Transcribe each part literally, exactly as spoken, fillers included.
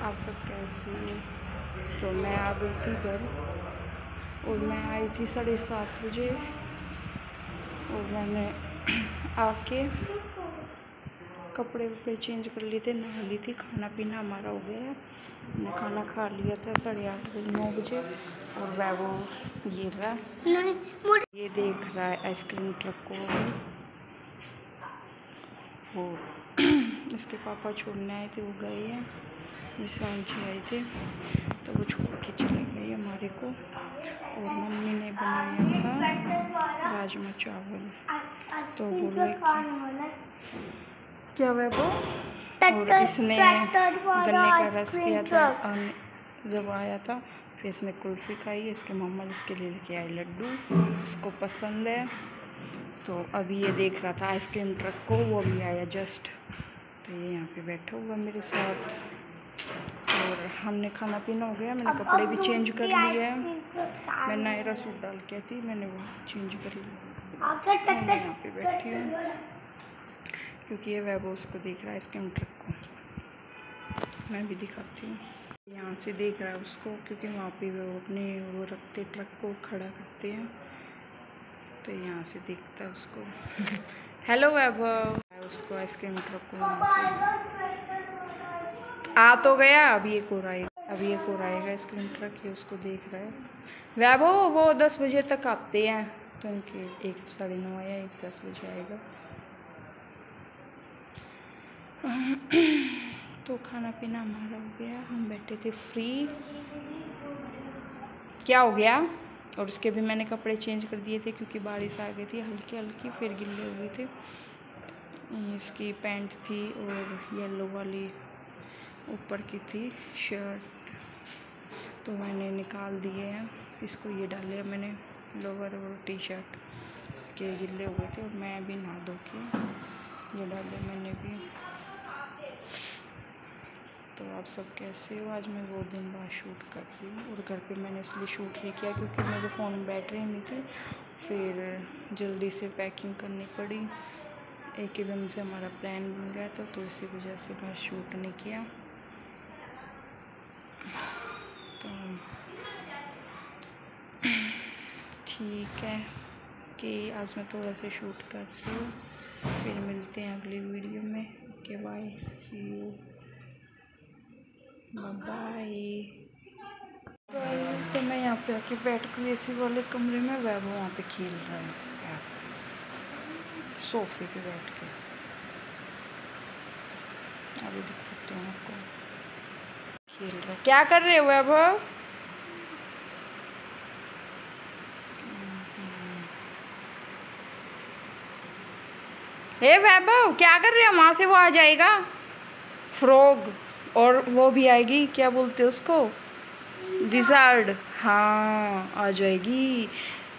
आप सब कैसे हैं? तो मैं आ गई थी घर और मैं आई थी साढ़े सात बजे और मैंने आके कपड़े वपड़े चेंज कर लिए थे, नहा ली थी। खाना पीना हमारा हो गया है, मैंने खाना खा लिया था साढ़े आठ बजे नौ बजे। और वह वो ये रहा, ये देख रहा है आइसक्रीम ट्रक को। वो इसके पापा छोड़ने आए थे, वो गए हैं। विशाल जी आए थे तो वो छोड़ के चले गए हमारे को। और मम्मी ने बनाया था राजमा चावल, तो बोले क्या वह वो। और इसने गन्ने का रस पिया था जब आया था। फिर इसने कुल्फ़ी खाई, इसके मम्मा इसके लिए लेके आए लड्डू, इसको पसंद है। तो अभी ये देख रहा था आइसक्रीम ट्रक को, वो भी आया जस्ट। तो ये यहाँ पे बैठा हुआ मेरे साथ। और हमने खाना पीना हो गया, मैंने कपड़े भी चेंज कर लिए हैं। मैं नायरा सूट डाल के थी, मैंने वो चेंज कर लिया। मैं यहाँ पे बैठी हूँ क्योंकि ये वह वो उसको देख रहा है आइसक्रीम ट्रक को। मैं भी दिखाती हूँ। यहाँ से देख रहा है उसको क्योंकि वहाँ पे वो अपने वो रखते ट्रक को खड़ा करते हैं, तो यहाँ से देखता है उसको। हेलो वैभव, उसको आइसक्रीम ट्रक को आ तो गया। अभी एक और आएगा, अभी एक और आएगा आइसक्रीम ट्रक, ये उसको देख रहा है। वैभव वो दस बजे तक आते हैं, तो इनके एक साढ़े नौ आया, एक दस बजे आएगा। तो खाना पीना हमारा हो गया, हम बैठे थे फ्री। क्या हो गया? और उसके भी मैंने कपड़े चेंज कर दिए थे क्योंकि बारिश आ गई थी हल्की हल्की, फिर गिल्ले हो गए थे। इसकी पैंट थी और येलो वाली ऊपर की थी शर्ट, तो मैंने निकाल दिए हैं। इसको ये डाले मैंने लोअर और टी शर्ट, इसके गिल्ले हो गए थे और मैं भी नहा धो के ये डाले मैंने भी। तो आप सब कैसे हो? आज मैं बहुत दिन बाद शूट कर रही हूँ और घर पे मैंने इसलिए शूट नहीं किया क्योंकि मेरे फ़ोन में बैटरी नहीं थी, फिर जल्दी से पैकिंग करनी पड़ी। एक एकदम से हमारा प्लान बन गया था, तो इसी वजह से मैं शूट नहीं किया। तो ठीक है कि आज मैं थोड़ा सा शूट कर रही हूँ, फिर मिलते हैं अगली वीडियो में। Okay bye, see you, bye. तो मैं यहाँ पे आके बैठ कर एसी वाले कमरे में, वह वो वहाँ पे खेल रहा है सोफे पे बैठ के। अभी दिख सकते हैं आपको, खेल रहा है। क्या कर रहे हो वैभव? हे वैभव क्या कर रहे हो? वहाँ से वो आ जाएगा फ्रॉग, और वो भी आएगी, क्या बोलते हैं उसको, विज़ार्ड। हाँ आ जाएगी।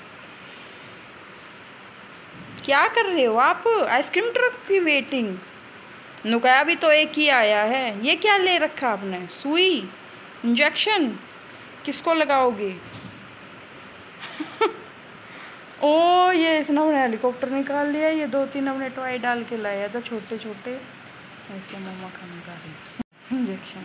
क्या कर रहे हो आप? आइसक्रीम ट्रक की वेटिंग। नुकाया भी तो एक ही आया है। ये क्या ले रखा आपने? सुई, इंजेक्शन किसको लगाओगे? ओ ये इसने अपने हेलीकॉप्टर निकाल लिया। ये दो तीन अपने टॉय डाल के लाया था छोटे छोटे, इसका मम्मा का निकाल इंजेक्शन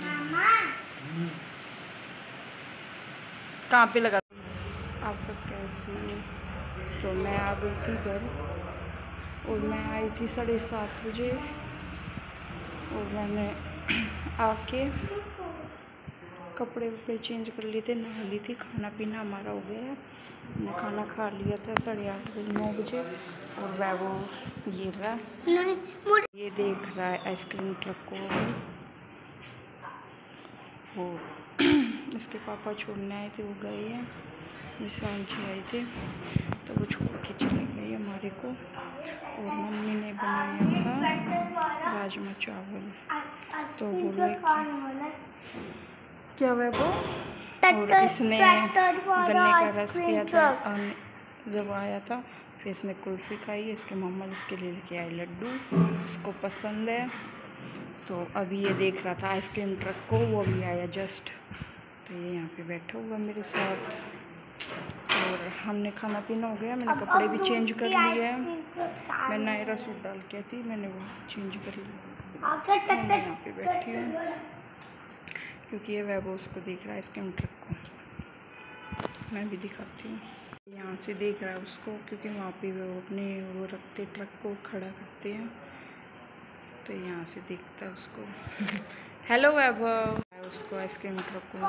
कहाँ पे लगा। आप सब कैसे हैं? तो मैं आ गई थी घर और मैं आई थी साढ़े सात बजे और मैंने आके कपड़े वपड़े चेंज कर लिए थे, नहा ली थी। खाना पीना हमारा हो गया है, मैंने खाना खा लिया था साढ़े आठ बजे नौ बजे। और वह वो ये रहा, ये देख रहा है आइसक्रीम ट्रक को। वो इसके पापा छोड़ने आए थे, वो गए हैं। विशाल जी आए थे तो वो छोड़ के चले गए हमारे को। और मम्मी ने बनाया था राजमा चावल, तो बोले क्या वह वो। और इसने गन्ने का रस पिया था जब आया था। फिर इसने कुल्फ़ी खाई, इसके मम्मा इसके लिए लेके आए लड्डू, इसको पसंद है। तो अभी ये देख रहा था आइसक्रीम ट्रक को, वो भी आया जस्ट। तो ये यहाँ पे बैठा हुआ मेरे साथ। और हमने खाना पीना हो गया, मैंने कपड़े भी चेंज कर लिए हैं। मैं नायरा सूट डाल के थी, मैंने वो चेंज कर लिया। मैं यहाँ पे बैठी हूँ क्योंकि ये वैभव उसको देख रहा है आइसक्रीम ट्रक को। मैं भी दिखाती हूँ। यहाँ से देख रहा है उसको, क्योंकि वहाँ पे वो अपने वो रखते ट्रक को खड़ा करते हैं, तो यहाँ से देखता है उसको। हेलो वैभव, उसको आइसक्रीम ट्रक को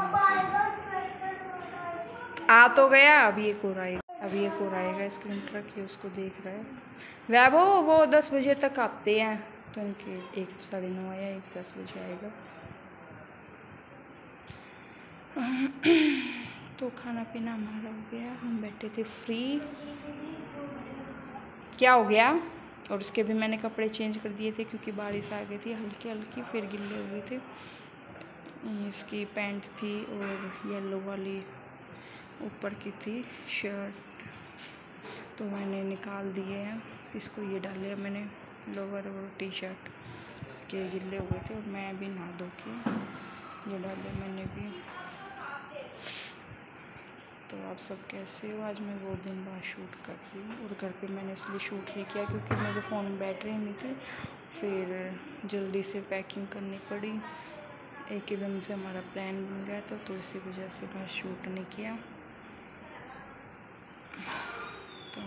आ तो गया। अभी एक और आएगा, अभी एक और आएगा आइसक्रीम ट्रक, ये उसको देख रहा है। वैभव वो दस बजे तक आते हैं, तो उनके एक साढ़े नौ आया, एक दस बजे आएगा। तो खाना पीना हमारा हो गया, हम बैठे थे फ्री। क्या हो गया? और उसके भी मैंने कपड़े चेंज कर दिए थे, क्योंकि बारिश आ गई थी हल्की हल्की, फिर गिल्ले हो गए थे। इसकी पैंट थी और येलो वाली ऊपर की थी शर्ट, तो मैंने निकाल दिए हैं। इसको ये डाले मैंने लोअर और टी शर्ट, इसके गिल्ले हो गए थे और मैं भी नहा धो के ये डाले मैंने भी। तो आप सब कैसे हो? आज मैं बहुत दिन बाद शूट कर रही हूँ, और घर पे मैंने इसलिए शूट नहीं किया क्योंकि मेरे फ़ोन में बैटरी नहीं थी, फिर जल्दी से पैकिंग करनी पड़ी। एक एकदम से हमारा प्लान बन गया था, तो इसी वजह से मैं शूट नहीं किया। तो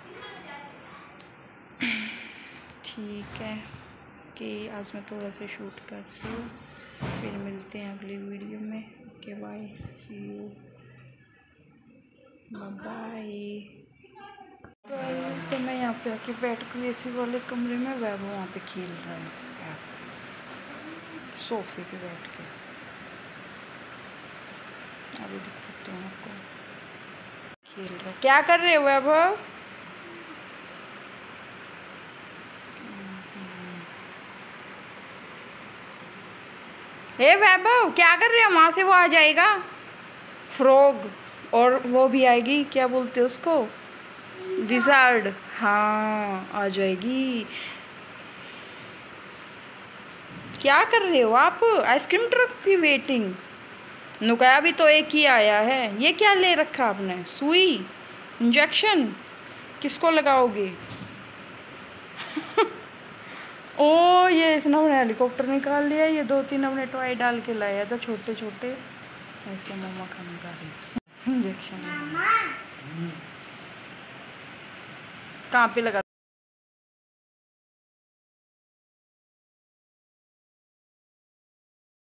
ठीक है कि आज मैं थोड़ा सा शूट कर रही हूँ, फिर मिलते हैं अगली वीडियो में। Okay bye, see you, bye. तो मैं यहाँ पे आके बैठ कर एसी वाले कमरे में, वैभव वहाँ पे खेल रहा है सोफे पे बैठ के। अभी दिखाते हैं आपको, खेल रहा है। क्या कर रहे हो वैभव? हे वैभव, क्या कर रहे हो? वहाँ से वो आ जाएगा फ्रॉग, और वो भी आएगी, क्या बोलते हैं उसको, विज़ार्ड। हाँ आ जाएगी। क्या कर रहे हो आप? आइसक्रीम ट्रक की वेटिंग। नुकाया भी तो एक ही आया है। ये क्या ले रखा आपने? सुई, इंजेक्शन किसको लगाओगे? ओ ये इसने अपने हेलीकॉप्टर निकाल लिया। ये दो तीन अपने टॉय डाल के लाया था छोटे छोटे, इसका मम्मा का निकाल इंजेक्शन। कहाँ पे लगा?